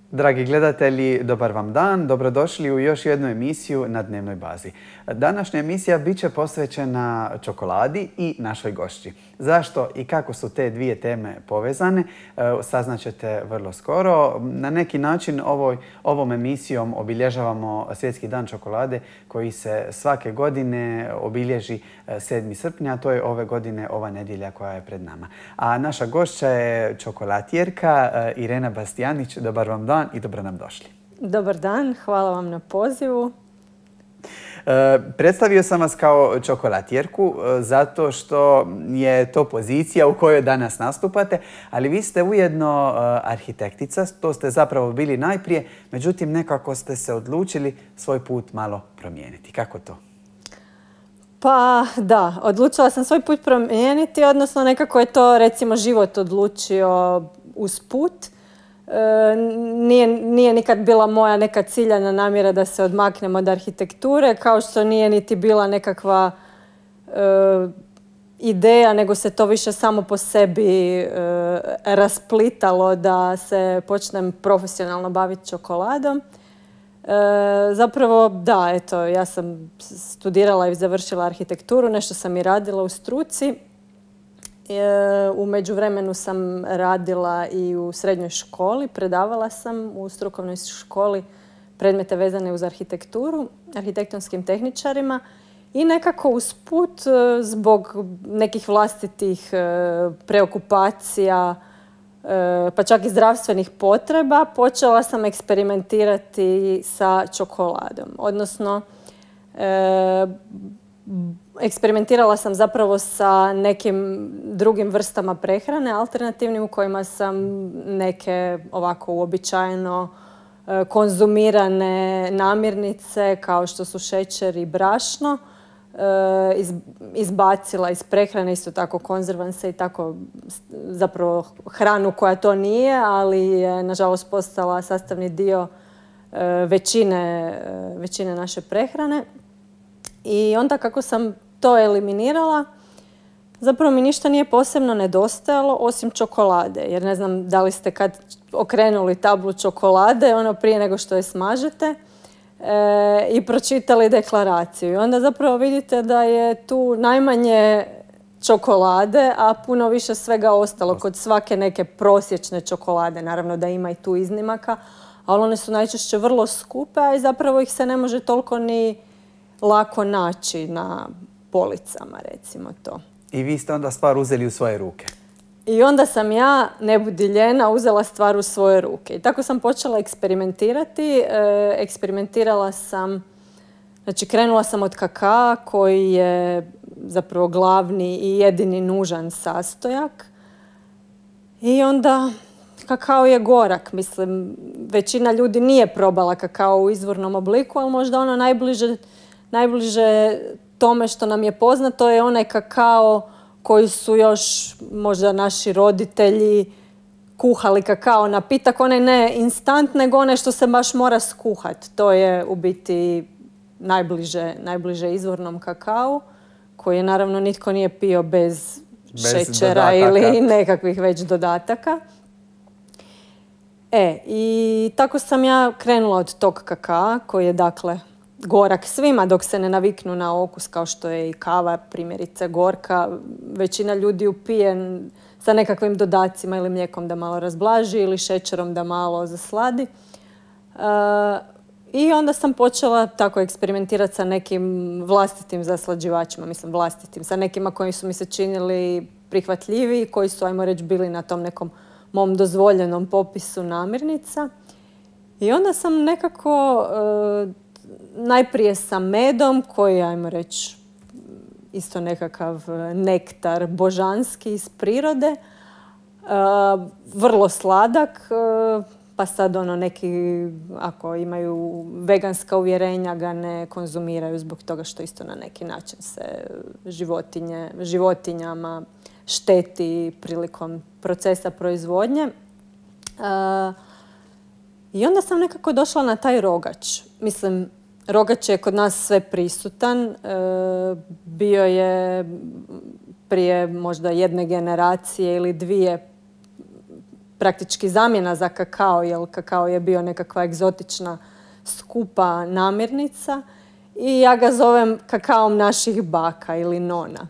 Dragi gledatelji, dobar vam dan. Dobrodošli u još jednu emisiju na dnevnoj bazi. Današnja emisija bit će posvećena čokoladi i našoj gošći. Zašto i kako su te dvije teme povezane, saznaćete vrlo skoro. Na neki način ovom emisijom obilježavamo Svjetski dan čokolade koji se svake godine obilježi 7. srpnja, a to je ove godine ova nedjelja koja je pred nama. A naša gošća je čokolatjerka Irena Bastijanić. Dobar vam dan i dobro nam došli. Dobar dan, hvala vam na pozivu. Predstavio sam vas kao čokolatjerku zato što je to pozicija u kojoj danas nastupate, ali vi ste ujedno arhitektica, to ste zapravo bili najprije, međutim nekako ste se odlučili svoj put malo promijeniti. Kako to? Pa da, odlučila sam svoj put promijeniti, odnosno nekako je to recimo život odlučio usput. Nije nikad bila moja neka ciljana namjera da se odmaknem od arhitekture, kao što nije niti bila nekakva ideja, nego se to više samo po sebi rasplitalo da se počnem profesionalno baviti čokoladom. Zapravo da, eto, ja sam studirala i završila arhitekturu, nešto sam i radila u struci. U međuvremenu sam radila i u srednjoj školi, predavala sam u strukovnoj školi predmete vezane uz arhitekturu, arhitektonskim tehničarima i nekako usput zbog nekih vlastitih preokupacija, pa čak i zdravstvenih potreba, počela sam eksperimentirati sa čokoladom. Odnosno, eksperimentirala sam zapravo sa nekim drugim vrstama prehrane, alternativnim, u kojima sam neke ovako uobičajeno konzumirane namirnice kao što su šećer i brašno izbacila iz prehrane, isto tako konzervanse i tako zapravo hranu koja to nije, ali je nažalost postala sastavni dio većine naše prehrane. I onda kako sam to eliminirala, zapravo mi ništa nije posebno nedostajalo osim čokolade. Jer ne znam da li ste kad okrenuli tablu čokolade, ono prije nego što je smažete, i pročitali deklaraciju. I onda zapravo vidite da je tu najmanje čokolade, a puno više svega ostalo kod svake neke prosječne čokolade. Naravno da ima i tu iznimaka, ali one su najčešće vrlo skupe, a i zapravo ih se ne može toliko ni lako naći na policama, recimo to. I vi ste onda stvar uzeli u svoje ruke? I onda sam ja, ne budi lijena, uzela stvar u svoje ruke. I tako sam počela eksperimentirati. Eksperimentirala sam, znači krenula sam od kakaa koji je zapravo glavni i jedini nužan sastojak. I onda kakao je gorak. Mislim, većina ljudi nije probala kakao u izvornom obliku, ali možda ono najbliže tome što nam je poznato je onaj kakao koji su još možda naši roditelji kuhali kakao napitak. Onaj ne instant, nego onaj što se baš mora skuhati. To je u biti najbliže izvornom kakao, koji je naravno nitko nije pio bez šećera ili nekakvih već dodataka. I tako sam ja krenula od tog kakaa koji je dakle gorak svima dok se ne naviknu na okus, kao što je i kava primjerice gorka. Većina ljudi upije sa nekakvim dodacima ili mlijekom da malo razblaži ili šećerom da malo zasladi. I onda sam počela tako eksperimentirati sa nekim vlastitim zaslađivačima, mislim vlastitim, sa nekima koji su mi se činili prihvatljiviji, koji su, ajmo reći, bili na tom nekom mom dozvoljenom popisu namirnica. I onda sam nekako najprije sa medom, koji, ajmo reći, isto nekakav nektar božanski iz prirode, vrlo sladak, pa sad ono neki, ako imaju veganska uvjerenja, ga ne konzumiraju zbog toga što isto na neki način se životinjama šteti prilikom procesa proizvodnje. I onda sam nekako došla na taj rogač. Mislim, rogač je kod nas sve prisutan. Bio je prije možda jedne generacije ili dvije praktički zamjena za kakao, jer kakao je bio nekakva egzotična skupa namirnica. I ja ga zovem kakaom naših baka ili nona.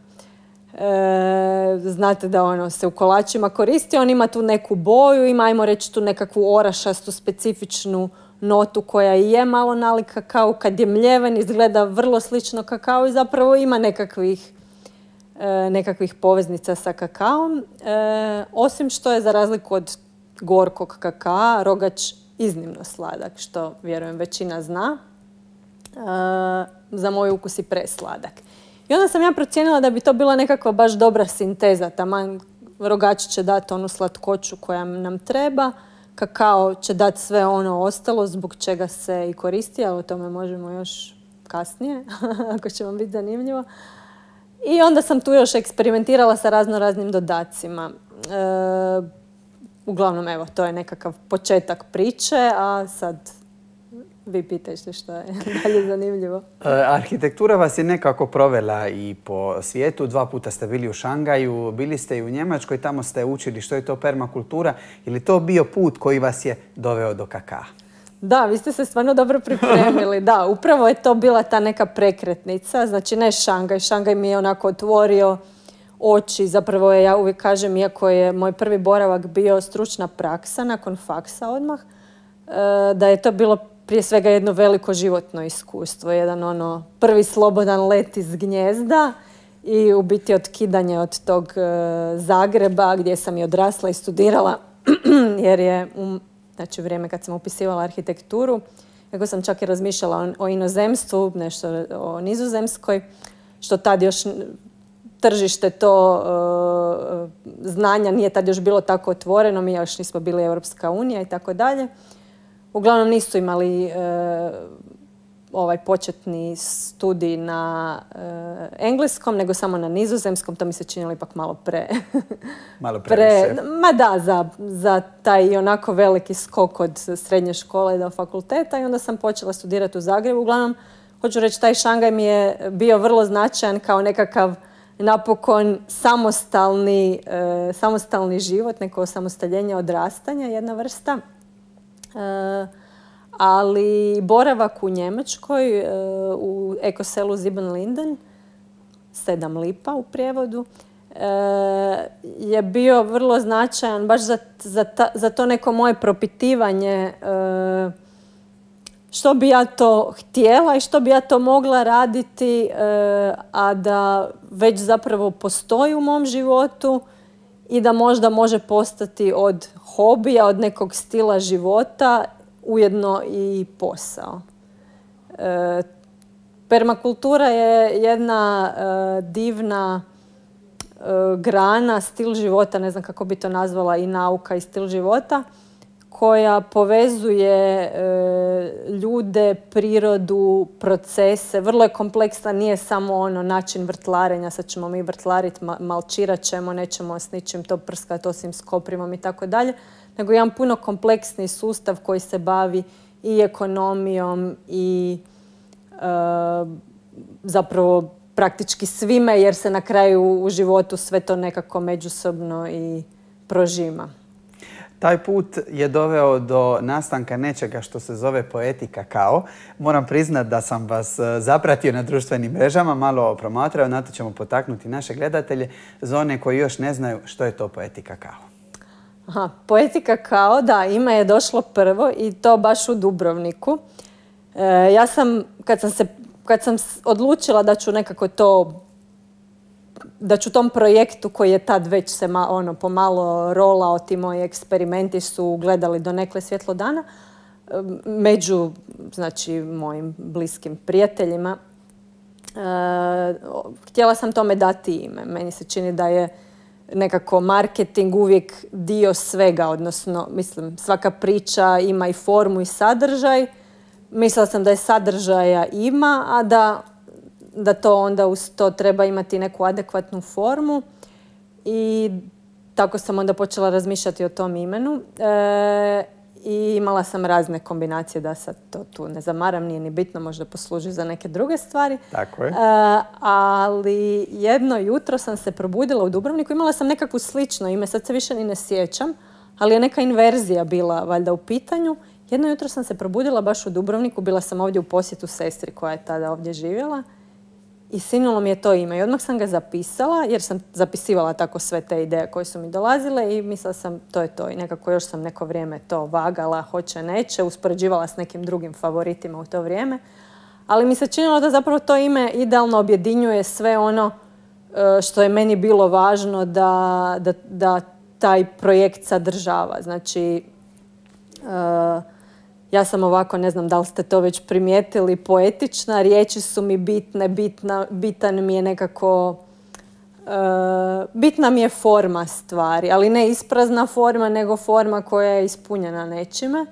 Znate da se u kolačima koristi, on ima tu neku boju, ima, ajmo reći, tu nekakvu orašastu specifičnu notu koja je malo nalik kakao. Kad je mljeven izgleda vrlo slično kakao i zapravo ima nekakvih poveznica sa kakaom. Osim što je, za razliku od gorkog kakaa, rogač iznimno sladak, što vjerujem većina zna. Za moj ukus i presladak. I onda sam ja procijenila da bi to bila nekakva baš dobra sinteza. Taman rogač će dati onu slatkoću koja nam treba, kakao će dati sve ono ostalo zbog čega se i koristi, ali o tome možemo još kasnije, ako će vam biti zanimljivo. I onda sam tu još eksperimentirala sa raznim dodacima. Uglavnom, evo, to je nekakav početak priče, a sad vi pitajte što je dalje zanimljivo. Arhitektura vas je nekako provela i po svijetu. 2 puta ste bili u Šangaju, bili ste i u Njemačkoj, tamo ste učili što je to permakultura. Je li to bio put koji vas je doveo do kakaa? Da, vi ste se stvarno dobro pripremili. Da, upravo je to bila ta neka prekretnica. Znači, ne Šangaj. Šangaj mi je onako otvorio oči. Zapravo ja uvijek kažem, iako je moj prvi boravak bio stručna praksa nakon faksa odmah, da je to bilo prije svega jedno veliko životno iskustvo. Jedan prvi slobodan let iz gnijezda i u biti otkidanje od tog Zagreba gdje sam i odrasla i studirala, jer je znači vrijeme kad sam upisivala arhitekturu, kako sam čak i razmišljala o inozemstvu, nešto o Nizozemskoj, što tad još tržište to znanja nije tad još bilo tako otvoreno, mi još nismo bili Europska unija i tako dalje. Uglavnom nisu imali ovaj početni studij na engleskom, nego samo na nizozemskom. To mi se činilo ipak malo previše. Ma da, za taj i onako veliki skok od srednje škole do fakulteta, i onda sam počela studirati u Zagrebu. Uglavnom, hoću reći, taj Šangaj mi je bio vrlo značajan kao nekakav napokon samostalni život, neko osamostaljenje, odrastanja, jedna vrsta. Ali boravak u Njemačkoj, u ekoselu Siebenlinden, 7 lipa u prijevodu, je bio vrlo značajan baš za to neko moje propitivanje što bi ja to htjela i što bi ja to mogla raditi, a da već zapravo postoji u mom životu i da možda može postati od hobija, od nekog stila života, ujedno i posao. Permakultura je jedna divna grana, stil života, ne znam kako bi to nazvala, i nauka i stil života, koja povezuje ljude, prirodu, procese. Vrlo je kompleksna, nije samo način vrtlarenja, sad ćemo mi vrtlariti, malčirat ćemo, nećemo s ničim to prskati osim s koprimom i tako dalje, nego jedan puno kompleksni sustav koji se bavi i ekonomijom i zapravo praktički svime, jer se na kraju u životu sve to nekako međusobno i prožima. Taj put je doveo do nastanka nečega što se zove Poeti kakao. Moram priznati da sam vas zapratio na društvenim mrežama, malo promatrao, na to ćemo potaknuti naše gledatelje, za one koji još ne znaju što je to Poeti kakao. Poeti kakao, da, ime je došlo prvo i to baš u Dubrovniku. Ja sam, kad sam odlučila da ću nekako da ću tom projektu koji je tad već se pomalo rolao, ti moji eksperimenti su gledali donekle svjetlo dana, među, znači, mojim bliskim prijateljima, htjela sam tome dati ime. Meni se čini da je nekako marketing uvijek dio svega, odnosno, mislim, svaka priča ima i formu i sadržaj. Mislila sam da je sadržaja ima, a da to onda uz to treba imati neku adekvatnu formu, i tako sam onda počela razmišljati o tom imenu. I imala sam razne kombinacije, da sad to tu ne zamaram, nije ni bitno, možda posluži za neke druge stvari. Tako je. Ali jedno jutro sam se probudila u Dubrovniku, imala sam nekakvu slično ime, sad se više ni ne sjećam, ali je neka inverzija bila valjda u pitanju. Jedno jutro sam se probudila baš u Dubrovniku, bila sam ovdje u posjetu sestri koja je tada ovdje živjela i sinulo mi je to ime i odmah sam ga zapisala jer sam zapisivala tako sve te ideje koje su mi dolazile i mislila sam to je to i nekako još sam neko vrijeme to vagala, hoće, neće, uspoređivala s nekim drugim favoritima u to vrijeme, ali mi se činilo da zapravo to ime idealno objedinjuje sve ono što je meni bilo važno da taj projekt sadržava. Znači, ja sam ovako, ne znam da li ste to već primijetili, poetična, riječi su mi bitne, bitan mi je nekako, bitna mi je forma stvari, ali ne isprazna forma, nego forma koja je ispunjena nečime.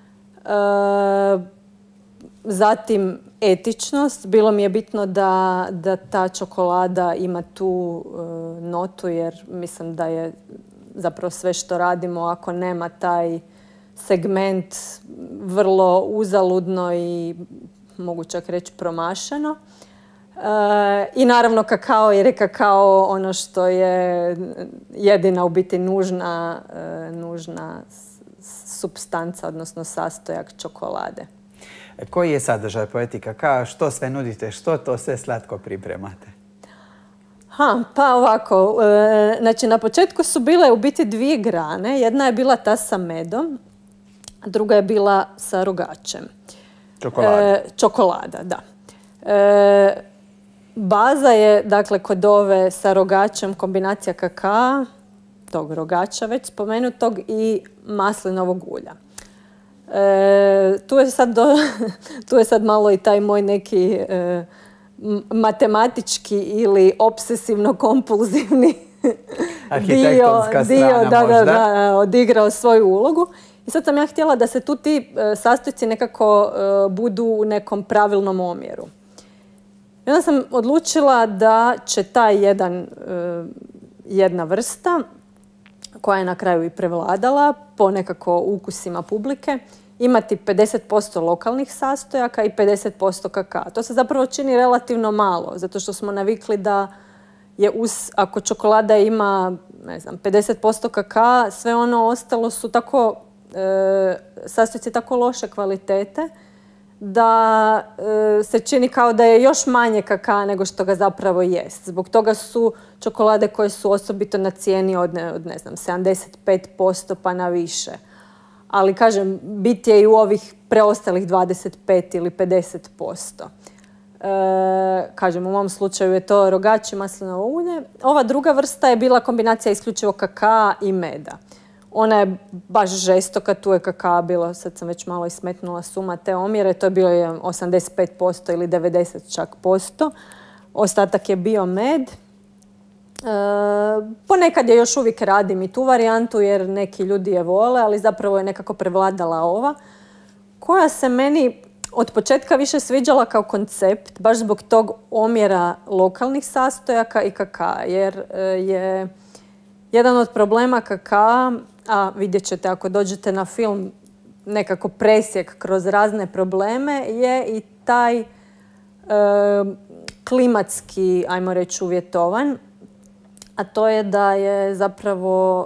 Zatim, etičnost. Bilo mi je bitno da ta čokolada ima tu notu, jer mislim da je zapravo sve što radimo, ako nema taj segment, vrlo uzaludno i mogu čak reći promašeno. I naravno kakao, jer je kakao ono što je jedina u biti nužna supstanca, odnosno sastojak čokolade. Koji je sadržaj Poeti Kakao? Što sve nudite? Što to sve slatko pripremate? Pa ovako, znači na početku su bile u biti dvije grane. Jedna je bila ta sa medom, druga je bila sa rogačem. Čokolada. Čokolada, da. Baza je, dakle, kod ove sa rogačem kombinacija kakaa, tog rogača već spomenutog, i maslinovog ulja. Tu je sad malo i taj moj neki matematički ili obsesivno-kompulzivni dio odigrao svoju ulogu. I sad sam ja htjela da se tu ti sastojci nekako budu u nekom pravilnom omjeru. I onda sam odlučila da će ta jedna vrsta, koja je na kraju i prevladala po nekako ukusima publike, imati 50% lokalnih sastojaka i 50% kakaa. To se zapravo čini relativno malo, zato što smo navikli da je ako čokolada ima, ne znam, 50% kakaa, sve ono ostalo su tako, sastojci tako loše kvalitete da se čini kao da je još manje kakaa nego što ga zapravo jest. Zbog toga su čokolade koje su osobito na cijeni od ne znam, 75% pa na više. Ali, kažem, bit je i u ovih preostalih 25 ili 50%. Kažem, u mom slučaju je to rogač i maslinovo ulje. Ova druga vrsta je bila kombinacija isključivo kakaa i meda. Ona je baš žestoka, tu je kakaa bilo, sad sam već malo ismetnula suma te omjere, to je bilo 85% ili 90 čak posto. Ostatak je bio med. Ponekad je još uvijek radim i tu varijantu jer neki ljudi je vole, ali zapravo je nekako prevladala ova, koja se meni od početka više sviđala kao koncept, baš zbog tog omjera lokalnih sastojaka i kakaa, jer je jedan od problema kakaa, a vidjet ćete ako dođete na film, nekako presjek kroz razne probleme, je i taj klimatski, ajmo reći, uvjetovan. A to je da je zapravo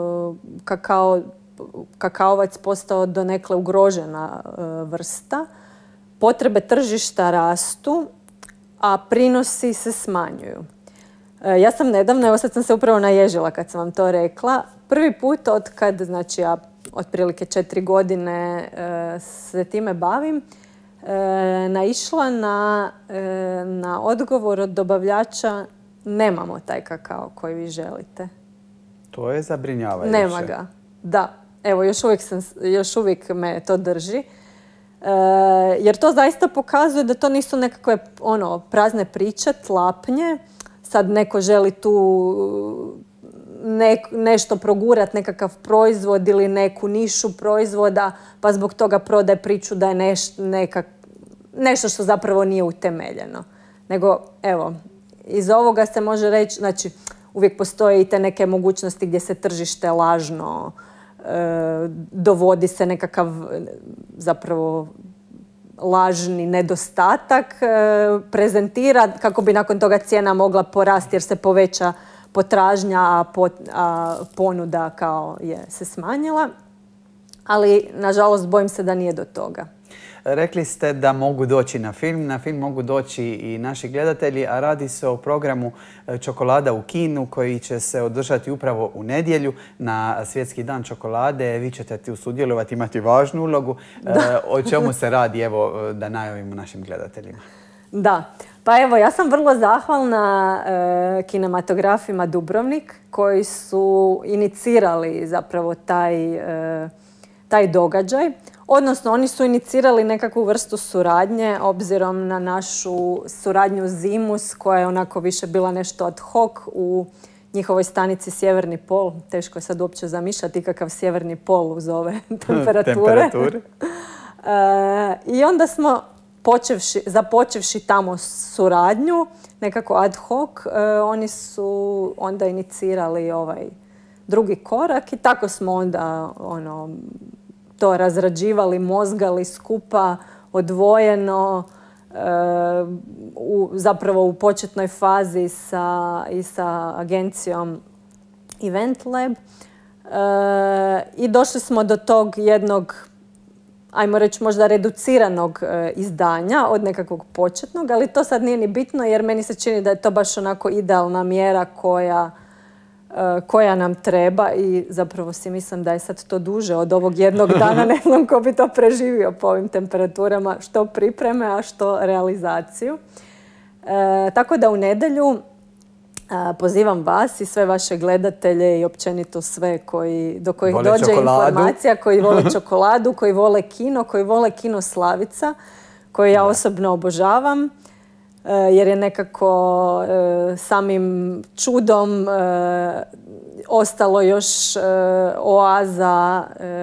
kakaovac postao donekle ugrožena vrsta. Potrebe tržišta rastu, a prinosi se smanjuju. Ja sam nedavno, evo sad sam se upravo naježila kad sam vam to rekla, prvi put od kad, znači ja otprilike 4 godine se time bavim, naišla na odgovor od dobavljača: nemamo taj kakao koji vi želite. To je zabrinjavajuće. Nema ga. Da. Evo, još uvijek me to drži. Jer to zaista pokazuje da to nisu nekakve prazne priče, tlapnje. Sad neko želi tu nešto progurat, nekakav proizvod ili neku nišu proizvoda, pa zbog toga prodaje priču da je nešto što zapravo nije utemeljeno. Nego, evo, iz ovoga se može reći, znači, uvijek postoje i te neke mogućnosti gdje se tržište lažno dovodi se nekakav zapravo lažni nedostatak, prezentira kako bi nakon toga cijena mogla porasti jer se potražnja, a ponuda kao je se smanjila. Ali, nažalost, bojim se da nije do toga. Rekli ste da mogu doći na film. Na film mogu doći i naši gledatelji, a radi se o programu Čokolada u kinu koji će se održati upravo u nedjelju na Svjetski dan čokolade. Vi ćete tu sudjelovati, imati važnu ulogu. O čemu se radi, evo, da najavimo našim gledateljima? Da, pa evo, ja sam vrlo zahvalna kinematografima Dubrovnik koji su inicirali zapravo taj događaj. Odnosno, oni su inicirali nekakvu vrstu suradnje obzirom na našu suradnju Zimus, koja je onako više bila nešto ad hoc u njihovoj stanici Sjeverni pol. Teško je sad uopće zamišljati kakav Sjeverni pol uz ove temperature. I onda smo započevši tamo suradnju, nekako ad hoc, oni su onda inicirali ovaj drugi korak i tako smo onda to razrađivali, mozgali skupa, odvojeno, zapravo u početnoj fazi i sa agencijom Event Lab. I došli smo do tog jednog, ajmo reći možda reduciranog izdanja od nekakvog početnog, ali to sad nije ni bitno jer meni se čini da je to baš onako idealna mjera koja nam treba i zapravo si mislim da je sad to duže od ovog jednog dana. Ne znam ko bi to preživio po ovim temperaturama, što pripreme, a što realizaciju. Tako da u nedjelju pozivam vas i sve vaše gledatelje i općenito sve do kojih dođe informacija, koji vole čokoladu, koji vole kino, koji vole kino Slavica, koju ja osobno obožavam. Jer je nekako samim čudom ostalo još oaza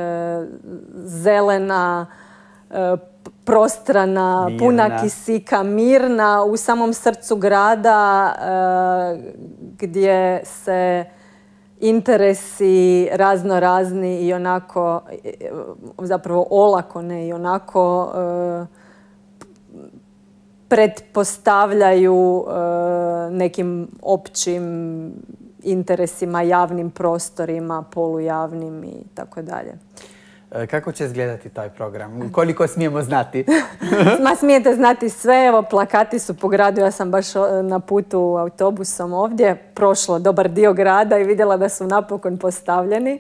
zelena, prostrana, mirna, puna kisika, mirna u samom srcu grada gdje se interesi razno-razni i onako, zapravo olako ne i onako pretpostavljaju nekim općim interesima, javnim prostorima, polujavnim i tako dalje. Kako će izgledati taj program? Koliko smijemo znati? Smijete znati sve. Evo, plakati su po gradu. Ja sam baš na putu autobusom ovdje prošla dobar dio grada i vidjela da su napokon postavljeni.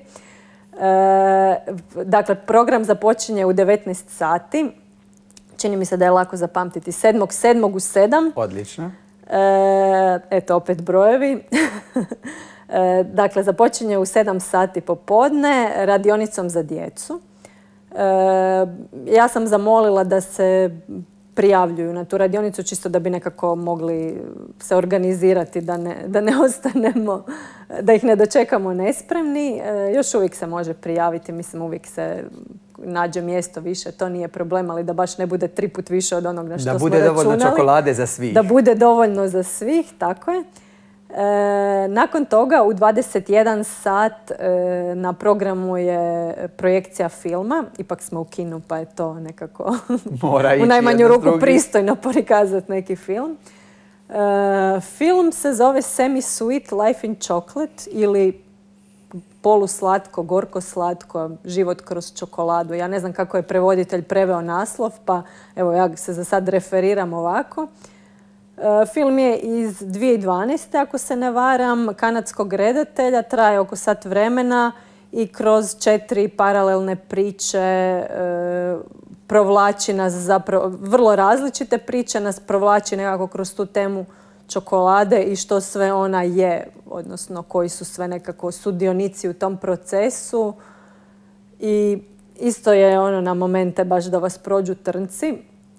Dakle, program započinje u 19 sati. Čini mi se da je lako zapamtiti. 7.7. u 7. Odlično. Eto, opet brojevi. Dakle, započinje u 7 sati popodne radionicom za djecu. Ja sam zamolila da se prijavljuju na tu radionicu čisto da bi nekako mogli se organizirati, da ne ostanemo, da ih ne dočekamo nespremni. Još uvijek se može prijaviti, mislim uvijek se nađe mjesto više, to nije problem, ali da baš ne bude 3 put više od onog na što smo računali. Da bude dovoljno čokolade za svih. Da bude dovoljno za svih, tako je. Nakon toga u 21 sat na programu je projekcija filma. Ipak smo u kinu pa je to nekako u najmanju ruku pristojno prikazati neki film. Film se zove Semi-Sweet Life in Chocolate ili poluslatko, gorko-slatko, život kroz čokoladu. Ja ne znam kako je prevoditelj preveo naslov, pa evo ja se za sad referiram ovako. Film je iz 2012. ako se ne varam, kanadskog redatelja, traje oko sat vremena i kroz 4 paralelne priče provlači nas zapravo, vrlo različite priče nas provlači nekako kroz tu temu čokolade i što sve ona je, odnosno koji su sve nekako sudionici u tom procesu. I isto je na momente baš da vas prođu trnci.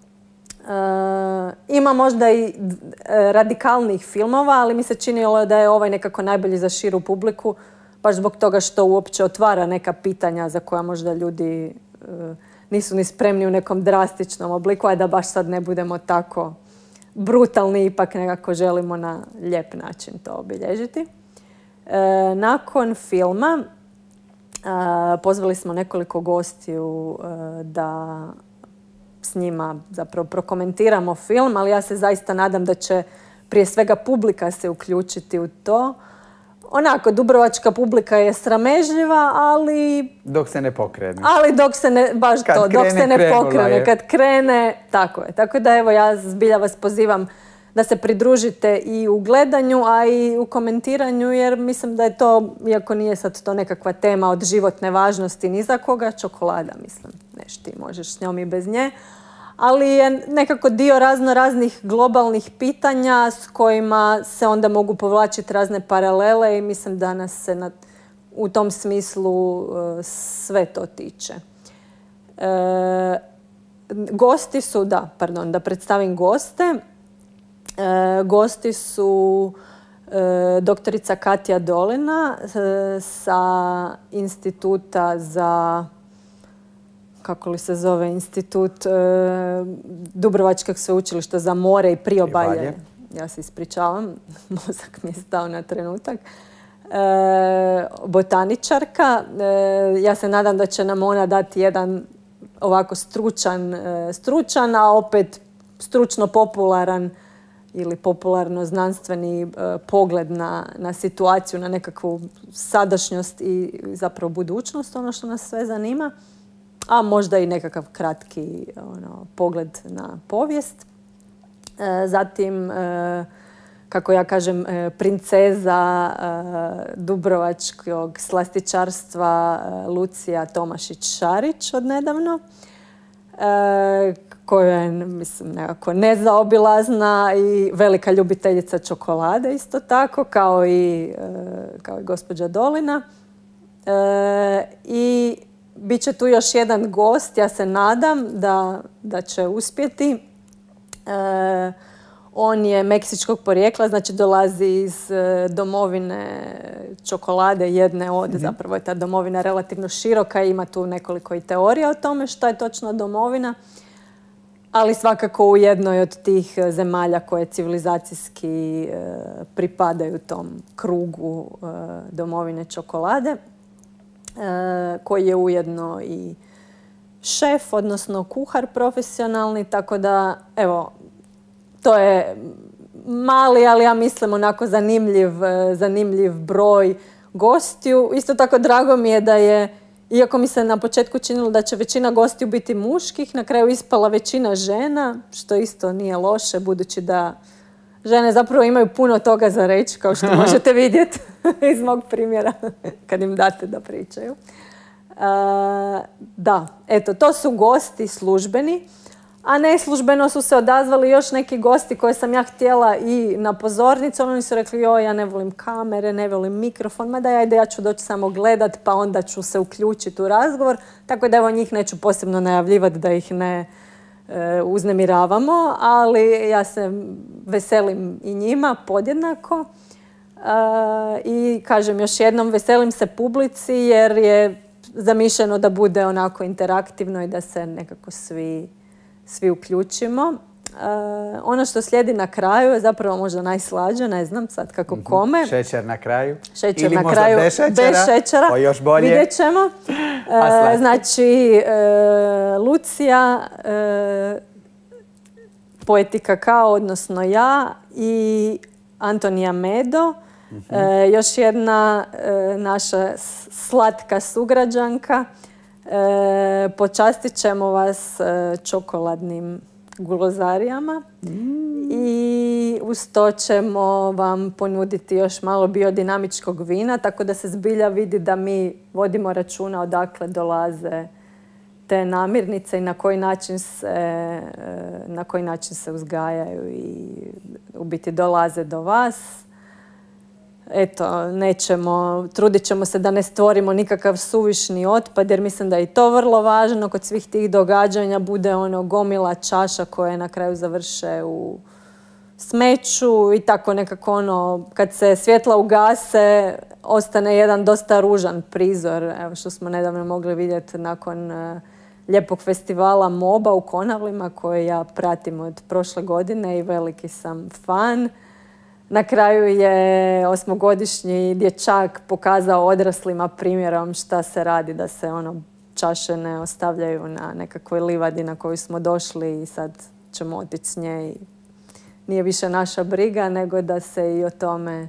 Ima možda i radikalnih filmova, ali mi se činilo da je ovaj nekako najbolji za širu publiku, baš zbog toga što uopće otvara neka pitanja za koja možda ljudi nisu ni spremni u nekom drastičnom obliku, a da baš sad ne budemo tako brutalni, ipak nekako želimo na lijep način to obilježiti. Nakon filma pozvali smo nekoliko gostiju da s njima zapravo prokomentiramo film, ali ja se zaista nadam da će prije svega publika se uključiti u to. onako, dubrovačka publika je sramežljiva, ali... Dok se ne pokrene. Ali dok se ne, baš kad to, krene, dok se ne pokrene, je. kad krene, tako je. Tako da evo, ja zbilja vas pozivam da se pridružite i u gledanju, a i u komentiranju, jer mislim da je to, iako nije sad to nekakva tema od životne važnosti ni za koga, čokolada, mislim, neš ti možeš s njom i bez nje, ali je nekako dio raznih globalnih pitanja s kojima se onda mogu povlačiti razne paralele i mislim da nas se u tom smislu sve to tiče. Gosti su, da predstavim goste. Gosti su doktorica Katja Dolina sa instituta za, kako li se zove, institut Dubrovačkog sveučilišta za more i priobalje. Ja se ispričavam, mozak mi je stao na trenutak. Botaničarka. Ja se nadam da će nam ona dati jedan ovako stručan, a opet stručno popularan ili popularno-znanstveni pogled na situaciju, na nekakvu sadašnjost i zapravo budućnost, ono što nas sve zanima, a možda i nekakav kratki pogled na povijest. Zatim, kako ja kažem, princeza dubrovačkog slastičarstva Lucija Tomašić-Šarić od nedavno, koja je, mislim, nekako nezaobilazna i velika ljubiteljica čokolade isto tako, kao i gospođa Dolina. I bit će tu još jedan gost, ja se nadam da će uspjeti. On je meksičkog porijekla, znači dolazi iz domovine čokolade, jedne od, zapravo je ta domovina relativno široka i ima tu nekoliko i teorija o tome što je točno domovina, ali svakako u jednoj od tih zemalja koje civilizacijski pripadaju tom krugu domovine čokolade, koji je ujedno i šef, odnosno kuhar profesionalni, tako da, evo, to je mali, ali ja mislim onako zanimljiv broj gostiju. Isto tako drago mi je da je, iako mi se na početku činilo da će većina gostiju biti muških, na kraju ispala većina žena, što isto nije loše, budući da žene zapravo imaju puno toga za reći, kao što možete vidjeti iz mog primjera, kad im date da pričaju. Da, eto, to su gosti službeni. A neslužbeno su se odazvali još neki gosti koje sam ja htjela i na pozornicu. Oni su rekli, ja ne volim kamere, ne volim mikrofon, ma ajde, ja ću doći samo gledat, pa onda ću se uključiti u razgovor. Tako da evo, njih neću posebno najavljivati da ih ne uznemiravamo, ali ja se veselim i njima podjednako. I kažem još jednom, veselim se publici jer je zamišljeno da bude onako interaktivno i da se nekako svi uključimo. Ono što slijedi na kraju je zapravo možda najslađe, ne znam sad kako kome. Šećer na kraju. Šećer ili na kraju bez šećera. Pa još bolje. Vidjet ćemo. Znači, Lucija, Poeti Kakao, odnosno ja, i Antonija Medo, još jedna naša slatka sugrađanka. Počastit ćemo vas čokoladnim gulozarijama i uz to ćemo vam ponuditi još malo biodinamičkog vina, tako da se zbilja vidi da mi vodimo računa odakle dolaze te namirnice i na koji način se uzgajaju i u biti dolaze do vas. Eto, trudit ćemo se da ne stvorimo nikakav suvišni otpad, jer mislim da je i to vrlo važno. Kod svih tih događanja bude gomila čaša koje na kraju završe u smeću i tako nekako kad se svjetla ugase, ostane jedan dosta ružan prizor. Evo što smo nedavno mogli vidjeti nakon lijepog festivala MOBA u Konavlima, koje ja pratim od prošle godine i veliki sam fan. Na kraju je 8-godišnji dječak pokazao odraslima primjerom šta se radi, da se čaše ne ostavljaju na nekakvoj livadi na koju smo došli i sad ćemo otići s nje i nije više naša briga, nego da se i o tome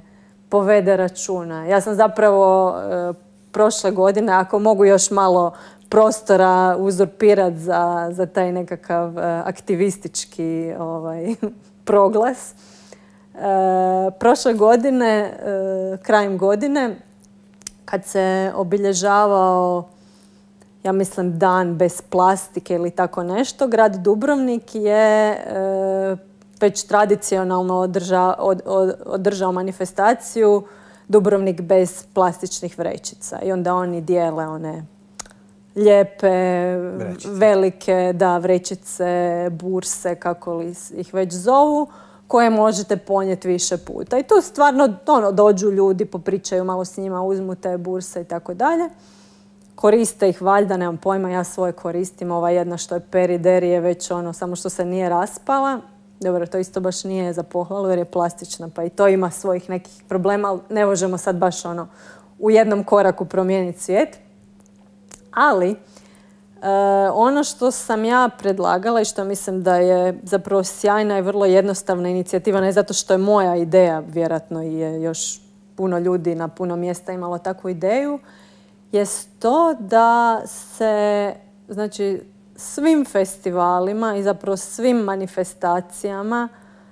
povede računa. Ja sam zapravo prošle godine, ako mogu još malo prostora uzurpirati za taj nekakav aktivistički proglas. Prošle godine, krajem godine, kad se obilježavao, ja mislim, dan bez plastike ili tako nešto, grad Dubrovnik je već tradicionalno održao manifestaciju Dubrovnik bez plastičnih vrećica. I onda oni dijele one lijepe, velike, vrećice, burse, kako li ih već zovu, koje možete ponijeti više puta. I tu stvarno dođu ljudi, popričaju malo s njima, uzmu te burse i tako dalje. Koriste ih valjda, nemam pojma, ja svoje koristim. Ova jedna što je Perideri je već samo što se nije raspala. Dobro, to isto baš nije za pohvalu jer je plastična, pa i to ima svojih nekih problema, ali ne možemo sad baš u jednom koraku promijeniti svijet. Ali ono što sam ja predlagala i što mislim da je zapravo sjajna i vrlo jednostavna inicijativa, ne zato što je moja ideja, vjerojatno je još puno ljudi na puno mjesta imalo takvu ideju, jest to da se, znači, svim festivalima i zapravo svim manifestacijama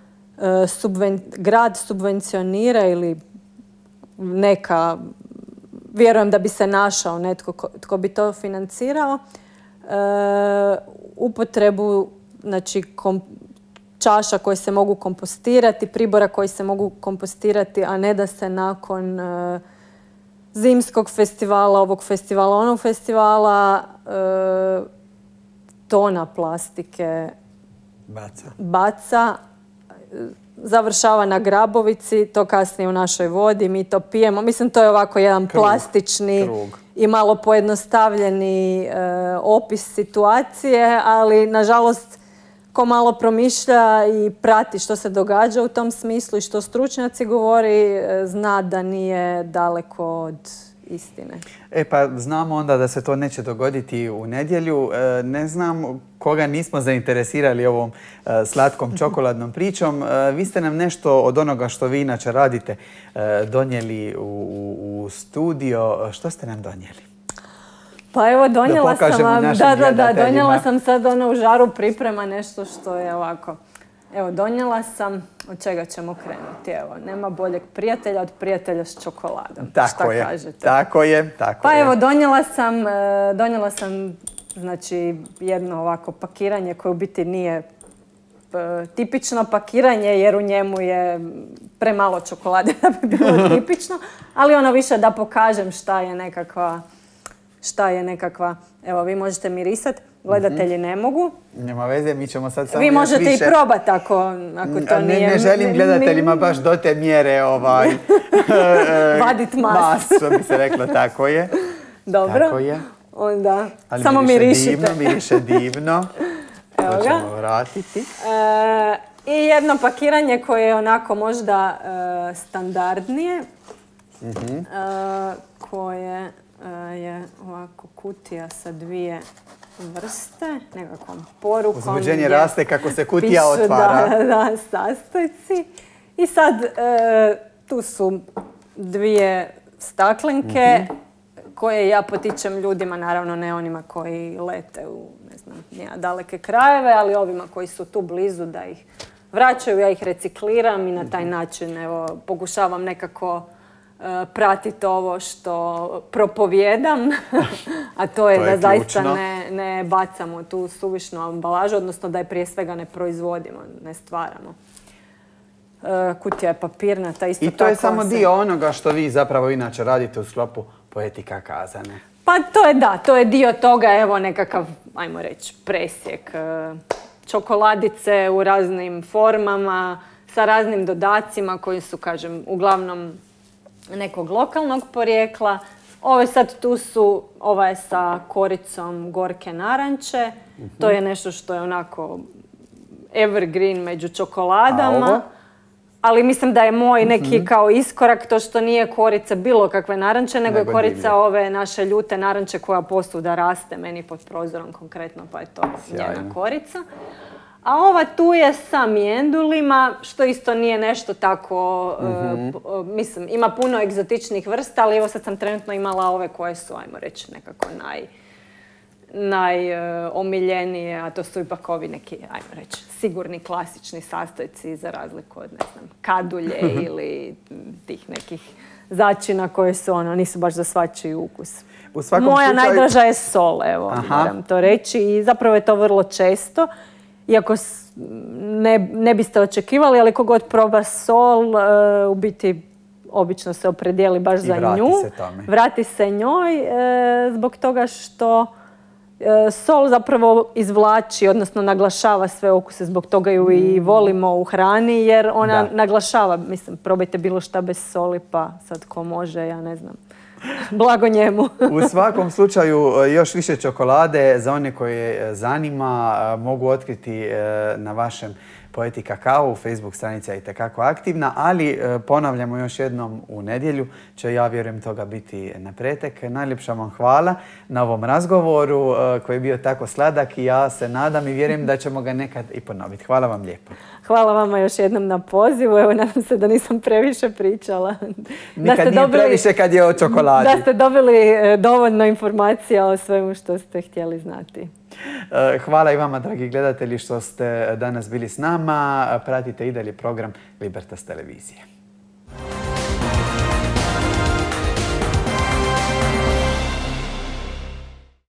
grad subvencionira ili neka, vjerujem da bi se našao netko tko bi to financirao, upotrebu, znači, čaša koje se mogu kompostirati, pribora koji se mogu kompostirati, a ne da se nakon zimskog festivala, ovog festivala, onog festivala, tona plastike baca, završava na Grabovici, to kasnije u našoj vodi, mi to pijemo. Mislim, to je ovako jedan plastični i malo pojednostavljeni opis situacije, ali nažalost ko malo promišlja i prati što se događa u tom smislu i što stručnjaci govori, zna da nije daleko od istine. Pa znamo onda da se to neće dogoditi u nedjelju. Ne znam koga nismo zainteresirali ovom slatkom čokoladnom pričom. Vi ste nam nešto od onoga što vi inače radite donijeli u studio. Što ste nam donijeli? Pa evo, donijela sam vam, donijela sam sad u žaru priprema nešto što je ovako. Evo, donijela sam, od čega ćemo krenuti? Evo, nema boljeg prijatelja od prijatelja s čokoladom. Tako je, tako je. Pa evo, donijela sam, znači, jedno ovako pakiranje koje u biti nije tipično pakiranje jer u njemu je premalo čokolade da bi bilo tipično, ali ono više da pokažem šta je nekakva, evo, vi možete mirisati, gledatelji ne mogu. Nema veze, mi ćemo sad samo vi možete i probati ako to nije... Ne želim gledateljima baš do te mjere vadit mas. Što bi se reklo, tako je. Dobro, tako je. Onda samo mirišite. Miriše divno. To ćemo vratiti. I jedno pakiranje koje je onako možda standardnije, koje je ovako kutija sa dvije vrste, nekakvom porukom. Uzbuđenje raste kako se kutija otvara. Da, sastojci. I sad tu su dvije staklenke koje ja potičem ljudima, naravno ne onima koji lete u, ne znam, daleke krajeve, ali ovima koji su tu blizu da ih vraćaju, ja ih recikliram i na taj način, evo, pokušavam nekako pratiti ovo što propovijedam, a to je da zaista ne bacamo tu suvišnu ambalažu, odnosno da je prije svega ne proizvodimo, ne stvaramo. Kutija je papirnata, isto tako. I to je samo dio onoga što vi zapravo inače radite u sklopu Poetika kazane. Pa to je dio toga, evo, nekakav, ajmo reći, presjek. Čokoladice u raznim formama, sa raznim dodacima koji su, kažem, uglavnom nekog lokalnog porijekla. Ove sad tu su, ova je sa koricom gorke naranče. To je nešto što je onako evergreen među čokoladama. Ali mislim da je moj neki kao iskorak to što nije korica bilo kakve naranče, nego je korica ove naše ljute naranče koja posvuda raste meni pod prozorom konkretno, pa je to njena korica. A ova tu je sa mijendulima, što isto nije nešto tako, mislim, ima puno egzotičnih vrsta, ali evo sad sam trenutno imala ove koje su, ajmo reći, nekako najomiljenije, a to su ipak ovi neki, ajmo reći, sigurni klasični sastojci za razliku od, ne znam, kadulje ili tih nekih začina koje su, nisu baš za svačiji ukus. Moja najdraža je sol, evo, moram to reći, i zapravo je to vrlo često. Iako ne biste očekivali, ali kogod proba sol, u biti obično se opredijeli baš za nju. Vrati se njoj, zbog toga što sol zapravo izvlači, odnosno naglašava sve okuse, zbog toga ju i volimo u hrani, jer ona naglašava, mislim, probajte bilo šta bez soli, pa sad ko može, ja ne znam. Blago njemu. U svakom slučaju još više čokolade za one koje zanima mogu otkriti na vašem Poeti Kakao. Facebook stranica je itekako aktivna, ali ponavljamo još jednom, u nedjelju će, ja vjerujem, toga biti na pretek. Najljepša vam hvala na ovom razgovoru koji je bio tako sladak i ja se nadam i vjerujem da ćemo ga nekad i ponoviti. Hvala vam lijepo. Hvala vama još jednom na pozivu. Evo, nadam se da nisam previše pričala. Nikad nije previše kad je o čokoladi. Da ste dobili dovoljno informacija o svemu što ste htjeli znati. Hvala i vama, dragi gledatelji, što ste danas bili s nama. Pratite i dalje program Libertas televizije.